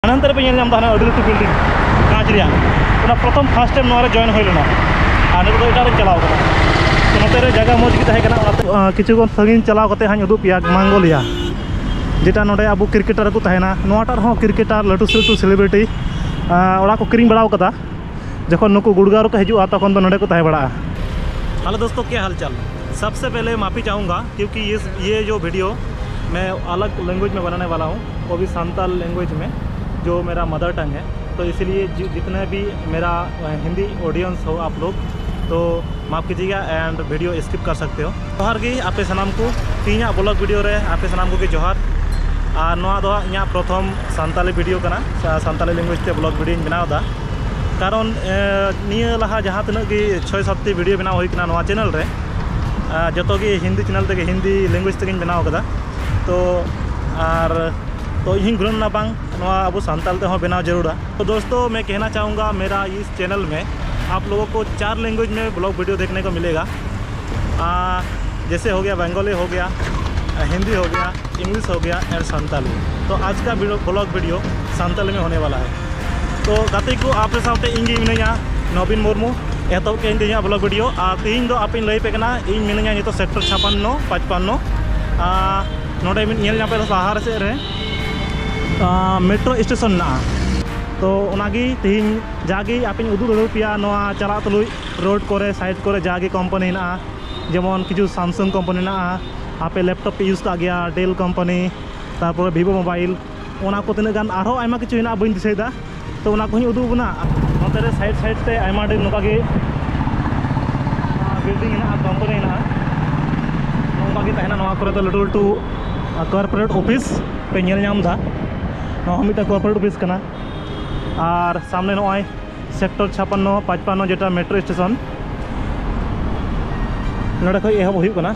अनंतर पे नाम अड़ी लटू बिल्डिंग काँच प्रथम फास्ट टाइम जॉइन होना और नित एटारे चलाव तो नोते जगह मज गए किचुगन संगीन चलाव हाँ उदूप पे मांगोलिया जेटा नोडे अब क्रिकेटर को तहना क्रिकेटर लटू लटू सेलिब्रिटी ओड़ा को किरिंग बड़ा कदा जखन नुकु गुड़गांव को हजूँ तखन तो नोडे को तहे बड़ा। हेलो दोस्तों, क्या हाल चाल। सबसे पहले माफ़ी चाहूँगा क्योंकि ये जो वीडियो मैं अलग लैंग्वेज में बनाने वाला हूँ, वो भी संताल लैंग्वेज में जो मेरा मदर टंग है। तो इसलिए जितने भी मेरा हिंदी ऑडियंस हो आप लोग तो माफ़ कीजिएगा एंड वीडियो स्किप कर सकते हो। जोहार गी आपे सनाम को तीन ब्लॉग वीडियो रे आपे सनाम को जोहार और नोआ दो इᱧᱟᱹᱜ प्रथम सानताली वीडियो कना सानताली लैंग्वेज ते ब्लॉग वीडियो बनावदा कारण निया लहा जहाँ तक कि 6-7 वीडियो बनाव हुई कना नोआ चैनल रे जतो गी हिंदी चैनल ते हिंदी लैंग्वेज ते बनाव कदा तो आर तो इन गुणना बांग नोआ अब सानताल ते बनाव जरूरा। तो दोस्तों मैं कहना चाहूँगा मेरा इस चैनल में आप लोगों को 4 लैंग्वेज में ब्लॉग वीडियो देखने को मिलेगा। जैसे हो गया बंगाली, हो गया हिंदी, हो गया इंग्लिश, हो गया और संताली। तो आज का ब्लॉग वीडियो संताली में होने वाला है। तो गाते को आप साथ इंगी मिना नवीन मुर्मू एहतब के ब्लॉग वीडियो तीन दो आप लई पे इन मिना नित सेक्टर 56-55 नोडे पे लहार से रे मेट्रो स्टेशन ना तो उनागी तीन जागी आप उदू दड़ू पिया चला तुलुई रोड करे साइड करे जागी कंपनी ना जेमन किछु सैमसंग कंपनी ना आपे लैपटॉप पे यूज का गया डेल कंपनी तारपर वीवो मोबाइल ओना को तीन गान आरो आयमा किछु हिना बइन दिसैदा तो ओना को ही उदू बना नोते साइड साइड ते आयमा डे नोकागे बिल्डिंग ना कंपनी ना नोकागे तहना नोआ करे तो लटू लटू कॉर्पोरेट ऑफिस पे नेल नाम दा नोआ मिटा कॉर्पोरेट ऑफिस कना और सामने नोय सेक्टर 56-55 जेटा मेट्रो स्टेशन नोडे खय एहब हुई कना।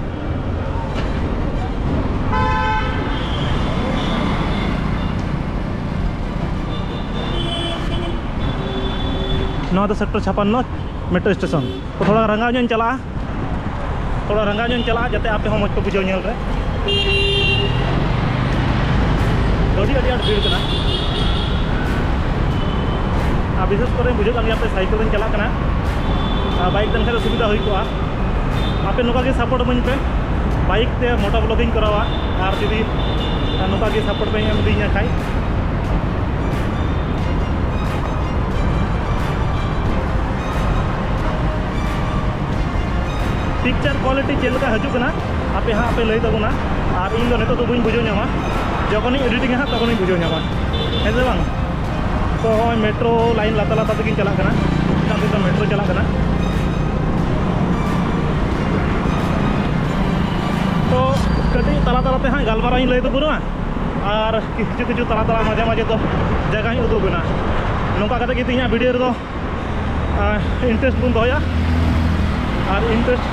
नौ तो सेक्टर 56 मेट्रो स्टेशन तो थोड़ा रंगा चला जाते आप मज को बुझे रे गाड़ी अड़ी आट भीड़ विशेष कर बुझे पे साइकिल चलना बाइक तन सुविधा हुई को आपे नौका सपोर्ट बन पे बाइक ते मोटा ब्लॉगिंग करावा और जुदी नौका सपोर्ट पे एम दी खाई पिक्चर क्वालिटी चलका हजूना आपे हाँ आपे लई तबना और इन नित तो बी बुझे नामा जखन एडिटिंग हाँ तखन बुझे नामा है से बांग। तो मेट्रो लाइन लाता लाता तक चलना तो मेट्रो चलना तो कटी तला तलाते हाँ गलमारा लई तो बुरा और किचु किचु तला तला मजे मजे तो जगह उदूबना नौका करके तीन वीडियो रो इंटरेस्ट बन दोया और इंटरेस्ट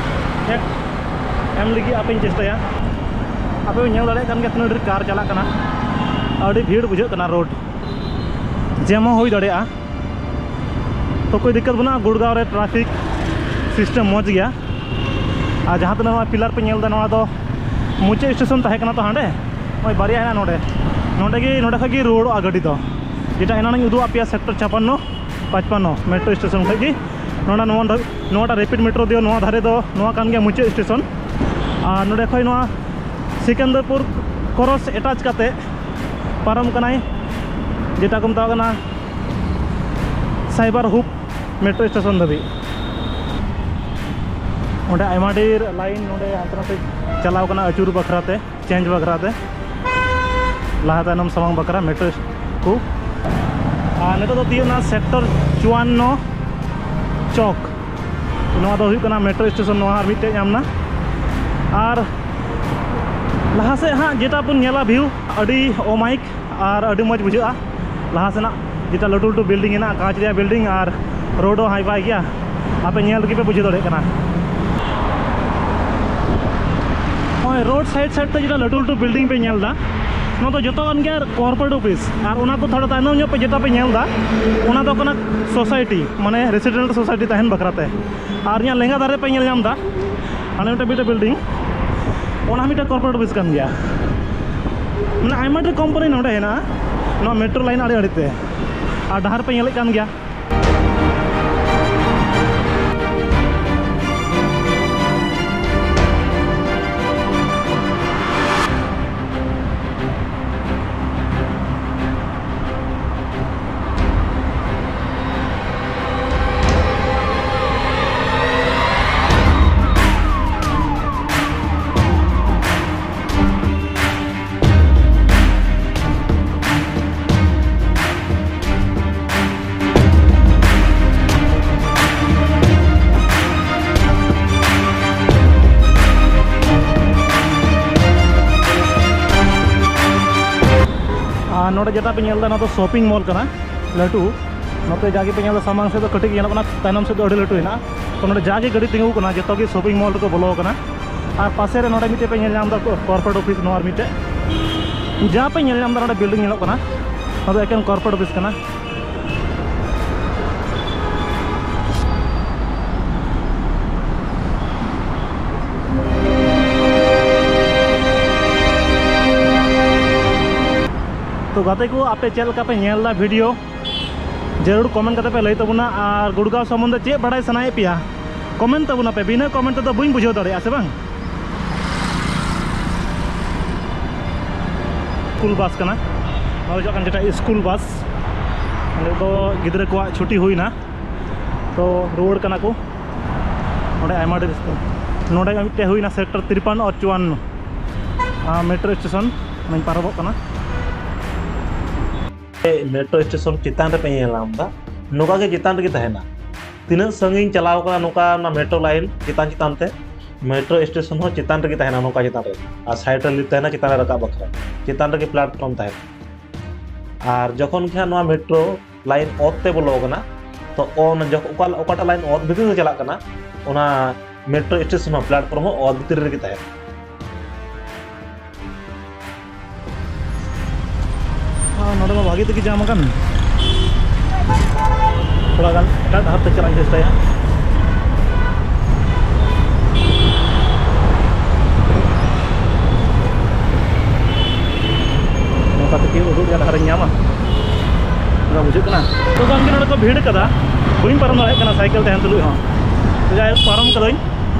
एम लगी आप चेष्टाया आपे दाड़े तीन कार चलना अड़ी भीड़ बुझे रोड जैम हो दाड़ा तो कोई दिक्कत बना गुड़गांव रे ट्रैफिक सिस्टम मज गया और जहाँ तना पिलर पे ना तो मुचे स्टेशन तहकना तो हाँ बारिया है नोडे खी रुआड़ा गाड़ी तो जेटा एना उदू पे सेक्टर 56-55 मेट्रो स्टेशन खी नोटा रैपिड मेट्रो दियो धारे दो मुचे स्टेशन और नोडे खय सिकंदरपुर क्रॉस एटाच करते पारम कनाय जेटा को मताना साइबर हुप मेट्रो स्टेशन धाबी ओंडे आयमा ढेर लाइन नोडे हांते नाते चलाव कना अचूर बखराते चेंज बखराते लहा तायनम सामांग बखरा मेट्रो को और नितो तो तीना सेक्टर 54 चौक नोआ दो हुई कना मेट्रो स्टेशन नोआ मिटे नामना और लहा से हाँ जेटा बन नेला व्यू अड़ी ओमाइक और अड़ी मज बुझा लहा सेना जेटा लटू लटू बिल्डिंग है काँच रे बिल्डिंग और रोड हाई फाई गया आपे नेल के पे बुझे दड़े कना रोड साइड साइड ते जेटा लटू लटू बिल्डिंग पे नेलदा ना तो जो गया कॉर्पोरेट ऑफिस और थोड़ा तायनम पे जेटा पे नेलदा ओना दो कना सोसाइटी माने रेसिडेंट सोसाइटी तहन बखराते और यहाँ लेंगा दारे पे नामदा हाने मिटे बिल्डिंग ओना मिटे कॉर्पोरेट ऑफिस कान गया मैंने आयमा कंपनी नोडे है ᱱᱚᱣᱟ ᱢᱮᱴᱨᱳ ᱞᱟᱭᱤᱱ ᱟᱲᱮ ᱟᱲᱮᱛᱮ ᱟᱨ ᱰᱟᱦᱟᱨ ᱯᱮ ᱧᱮᱞᱮᱫ ᱠᱟᱱ ᱜᱮᱭᱟ। नोड़े जेटा पे ना तो शॉपिंग मॉल करना लटू नोते जाके पे सामान से तो कटी ना तैनम से अड़ी लटू है तो नोड़े जाके गाड़ी तिंगू करना जो की शॉपिंग मॉल को बोलो करना और पासे रे नोड़े मिटे पे कॉर्पोरेट ऑफिस नोर मिटे जहाँ पे नोड़े बिल्डिंग करना तो एकेन कॉर्पोरेट ऑफिस करना। तो गाते को आपे चलका पे नेला वीडियो जरूर कमेंट करते पे लई तबुना और गुड़गांव सम्बन्ध चे बड़ाई सनाए पिया कमेंट तबुना पे बिना कमेंट तो बइन बुझाव दाड़े से बांग। स्कूल बस कना और जेटा स्कूल बस तो गिद्रा को छुट्टी हुईना तो रुआड़ कना को नोडे आयमा नोडे मिटे हुईना सेक्टर 53 और 54 मेट्रो स्टेशन मैं पारबो कना। मेट्रो स्टेशन चितान पे नौका के चितान रे तहना तीना संगी चलाव का नौका मेट्रो लाइन चितान चितान ते मेट्रो स्टेशन हो चितान रे तहना नौका चितान रे और साइड रे तहना चितान रका बखरा चितान रे प्लेटफॉर्म तहना और जखन के नवा मेट्रो लाइन ऑफ ते बोलो कना तो ऑन जख ओकाटा लाइन ऑफ भीतर से चला कना ओना मेट्रो स्टेशन प्लेटफॉर्म हो ऑफ भीतर रे तहना। नोड़े में भागी तक जाम थोड़ा गान एट डर ते चलना चेष्टाया उदूग डर नामा बुझे तो गान के को भीड़ कदा बी पारम दाड़ा साइकिल तहन तुलुज तो जाए पारम कदाई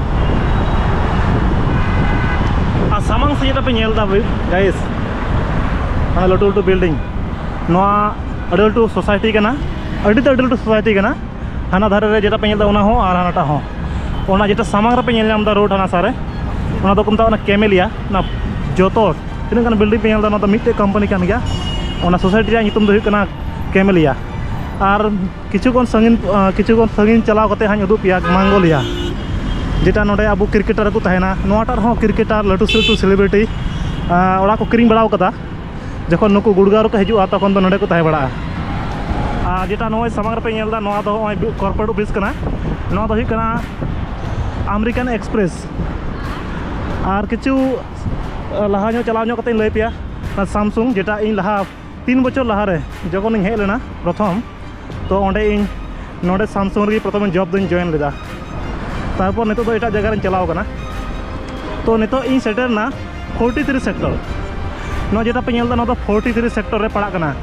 और सामांग से जेटा पे नेलदा गाइस लटू लटू बिल्डिंग अड़ी लटू सोसाइटी अड़ी लटू सोसाइटी हाना धारे रे जेटा पे और हानाटा हो जेटा सामांग रे पे रोड हाना सारे को मता कैमेलिया जो तीन बिल्डिंग पे मिट्टे कंपनी कान गया सोसाइटी रे नितुम दो हुई कैमेलिया और किछुगन संगीन चलाव कते हां उदुग पिया मांगोलिया जेटा नोडे अब क्रिकेटर को तहना नोटार हो क्रिकेटर लटू लटू सेलिब्रिटी ओड़ा को किरिंग बड़ाव कदा जखन नुकु गुड़गांव को हजूँ तखन नोडे को तहे बड़ा जेटा नॉय सामांग रे पे नेलदा नोआ दो कॉर्पोरेट ऑफिस कना नोआ दो हुई अमेरिकन एक्सप्रेस और किचु लहा चलाव कते लई पिया सैमसंग जेटा इन लहा 3 बछर लहा रे जखन इन हेज लेना प्रथम तो ओंडे इन नोडे सैमसंग रे प्रथम जॉब दों जॉइन लेदा तारपर नितो दो एटा जगह रे चलाव कना तो नितो इन सेटरना 43 सेक्टर ना जेटा पे नेलदा ना 43 सेक्टर रे पड़ा कना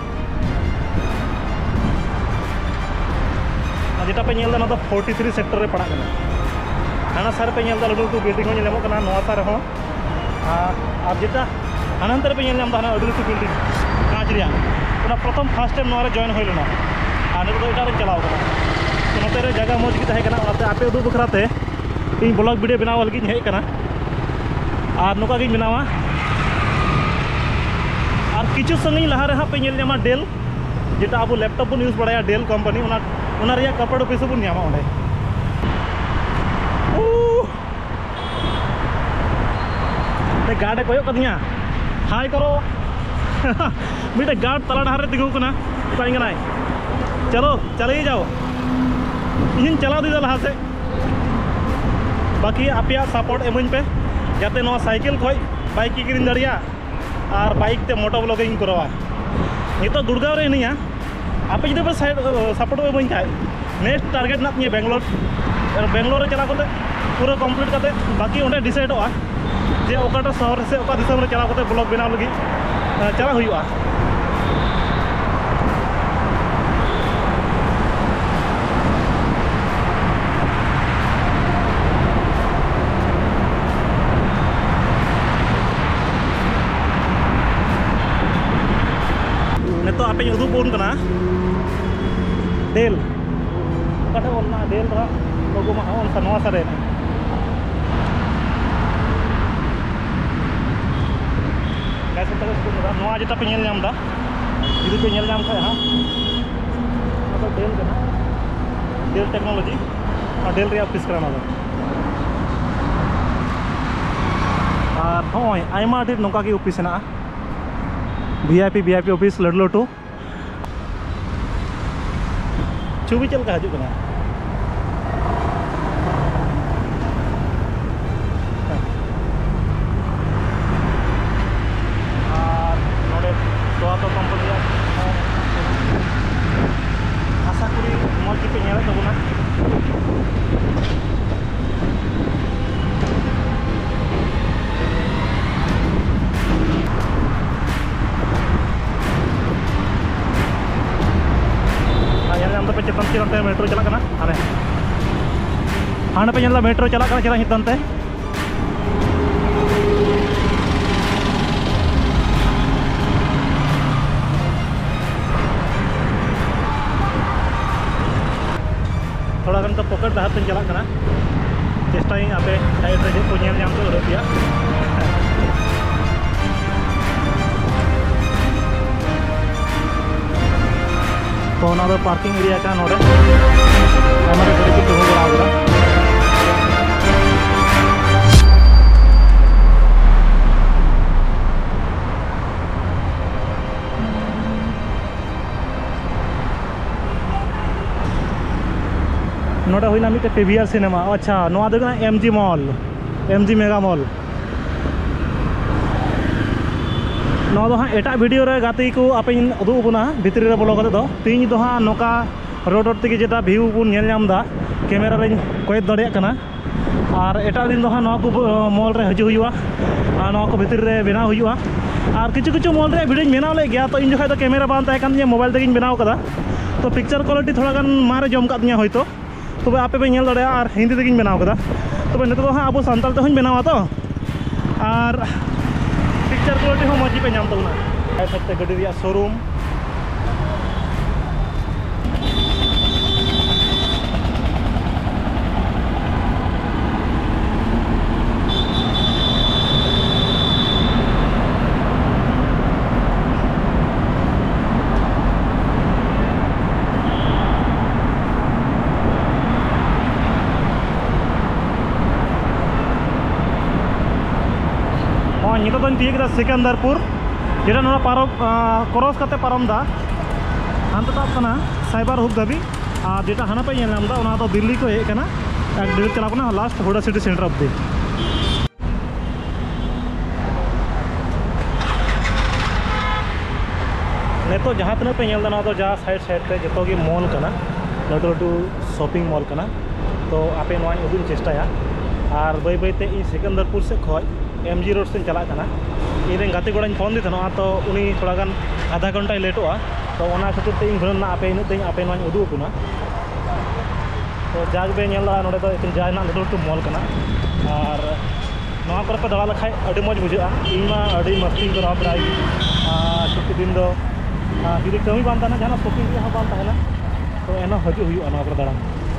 जेटा पे नेलदा ना 43 सेक्टर रे पड़ा कना हाना सारे पे नेलदा लटू लटू बिल्डिंग हो नेलमो कना नोआ सारे हो और जेटा हानांतर पे नेलम दा अड़ी लटू बिल्डिंग कांच रिया ओना प्रथम फर्स्ट टाइम नोआ रे जॉइन होय लेना और नितो एटा रे चलाव कना तो नोते रे जगह मौज गी तहे कना ओनाते आपे उदु बखराते इन ब्लॉग वीडियो बनाव लगी हेज कना और नोका गी बनावा और किछु संगी लहा रे पे नेलमा डेल जेटा अब लैपटॉप बन यूज बड़ा डेल कंपनी ओना रे कॉर्पोरेट ऑफिस बन नामा ओंडे गार्डे कोयो कदिया हाय करो मिटे गार्ड तला डहार रे तिंगू कना ताई गनाय चलो चले जाओ इन चला दी लहा से बाकी आपया सपोर्ट एमन पे जाते नो साइकिल खोय बाइक की किरिन दड़िया और बाइक ते मोटो ब्लॉगिंग करवा नितो गुड़गांव रे नहीं आप जुदे पे सपोर्ट एमन खाय नेक्स्ट टारगेट ना बेंगलोर चला करते पूरा कमप्लीट करते बाकी ओंडे डिसाइडोगा जे ओकाटा शहर से ओका दिसम रे चला करते ब्लॉग बनाव लगी चला हुआ नितो आपे उदुग बोन कना डेल कटा बोलना डेल रा लोगो मा ऑन सनवा सरे कैसे तक को नवा जेटा पे नेल नाम दा जुदी पे नेल नाम खाय हां तो डेल कना डेल टेक्नोलॉजी और डेल रे ऑफिस करा ना और होय आइमा ढेर नोका के ऑफिस ना वीआईपी ऑफिस लड्डू लड्डू छुबी चल का हजु कना मेट्रो चला कना हाने हाने पे ñalla मेट्रो चला कना चला हितंते थोड़ा गन तो पॉकेट डाहर ते चला कना चेष्टाई आपे साइड रे को ñel ñam तो उड़पिया तो ना पार्किंग एरिया का नोड़े हमारे गाड़ी की तुम बड़ा होगा नोड़ा हुई ना मिटे पीवीआर सिनेमा अच्छा नोआ दो ना MG mall MG mega mall नोआ दो हाँ एटा वीडियो रे गाते को आपे उदुग बुना भितरी रे बोलो कते दो तीन दो हाँ नोका रोड रोड तक जेटा व्यू बुन नेल नाम दा कैमरा रे कोय दड़िया कना और एटा दिन दो हाँ नोआ को मॉल रे हजू हुआ और नोआ को भितरी रे बनाव हुआ और किछु किछु मॉल रे वीडियो बनाव ले गया तो इन जखा तो कैमरा बान ताहे कान मोबाइल तक बनाव कदा तो पिक्चर क्वालिटी थोड़ा गान मारे जम का दिया होयतो तबे आपे पे नेल दड़िया और हिंदी तक बनाव कदा तबे नितो दो हाँ अब सानताल ते हूं बनावा तो और पिक्चर क्वालिटी हो मजी पे नाम तबना ऐसे गाड़ी रिया शोरूम नितो तो तीक सिकंदरपुर जेटा ना पारम क्रॉस करते पारम दा हानते ताब कना साइबर हुक धाबी और जेटा हाना पे नेल नाम दा ओना तो दिल्ली को हे कना एक दिल्ली चला कना लास्ट हुडा सिटी सेंटर ऑफ दी नेतो जहाँ तक पे नेल दा ना तो जहाँ साइड साइड पे जतो की मॉल कना लड्डू लड्डू शॉपिंग मॉल कना तो आपे नोआ उदुग चेष्टाया और बई बईते इन सिकंदरपुर से खय एमजी रोड से चला कना इन गाते गड़ा फोन दी था तो उनी थोड़ा गान आधा घंटा लेटोआ तो ओना खातिर ते इन घरना आपे इन ते आपे नोआ उदुग कुना तो जाग बे नेला नोडे तो एक जाय ना लड्डू मॉल कना और नोआ पर पे दड़ा लखाय अडी मज बुझा इन मा अडी मस्ती करा प्राय छुट्टी दिन दो जुदी कमी बान ताना जहां शॉपिंग रे बान ताना तो एना हजू हुई नोआ पर दड़ा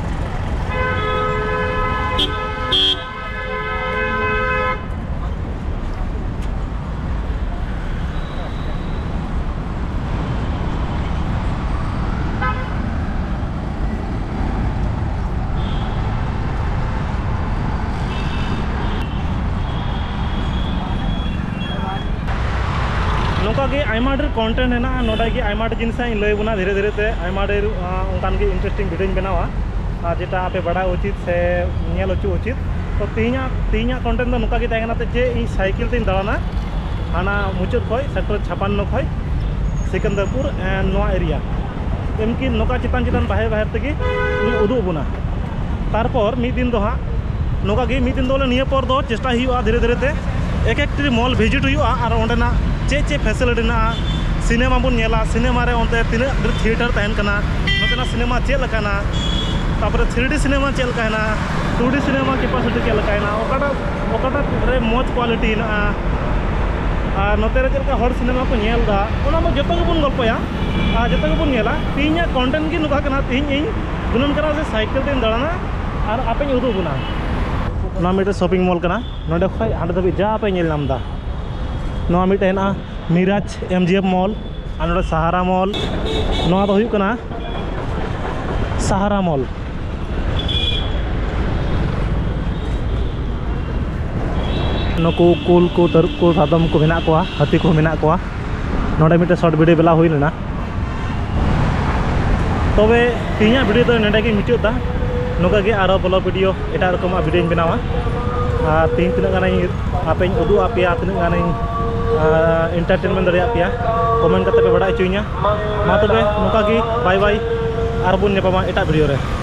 नौका आयमा ढेर कंटेंट है नोडा की आयमा ढेर जिनिस लय बुना धीरे धीरे ते आयमा ढेर उनकान की इंटरेस्टिंग वीडियो बनावा जेटा आपे बड़ा उचित से नेल उचु उचित तो तीना कंटेंट दो नौका की तहना ते जे इन साइकिल तीन दाड़ाना हाना मुचाद खय सेक्टर 56 खय सिकंदरपुर एंड नोआ एरिया एमकी नौका चितान चितान बाहे बाहे तेगी उदुग बुना तारपर मिद दिन दो हाँ नौका की मिद दिन दो निया पर दो चेष्टा हुआ धीरे धीरे ते एक एक मॉल विजिट हुआ और ओंडेना चे चे फैसिलिटी ना सिनेमा बन नेला सिनेमा रे ओंते तीन थिएटर तहन कना नोतेना सिनेमा चे लकाना तापर 3D सिनेमा चे लकाना 2D सिनेमा कैपेसिटी चे लकाना ओकाटा रे मोज क्वालिटी ना और नोते रे चलका हॉर सिनेमा को नेल दा ओना मो जतो गेबुन गल्पया आ जतो गेबुन नेला तीन्या कंटेंट गी नुका कना तीन इन गुनम करा से साइकिल तेन दाना और आपे उदु बुना ना मिटे शॉपिंग मॉल कना नोडे खय हांडे दबि जा आपे नेल नामदा नोआ मिटे हेना मिराज MGF मॉल और नोडे सहारा मॉल नोआ दो हुयु कना सहारा मॉल नुकु कुल को तरुक को सादम को मेना कोआ हाथी को मेना कोआ नोडे मिटे शॉर्ट वीडियो बेला हुई लेना तबे तीना वीडियो तो नेडे गे मिटुदा नोका गे आरो ब्लॉग वीडियो एटा रकम वीडियो बनावा और तीन तीन गाना आपे उदू आपे तीन गाना एंटरटेनमेंट दरिया पे कमेंट करते पे बड़ा चुइया मा तबे नोका गे बाय बाय और बुन नेपामा एटा वीडियो रे।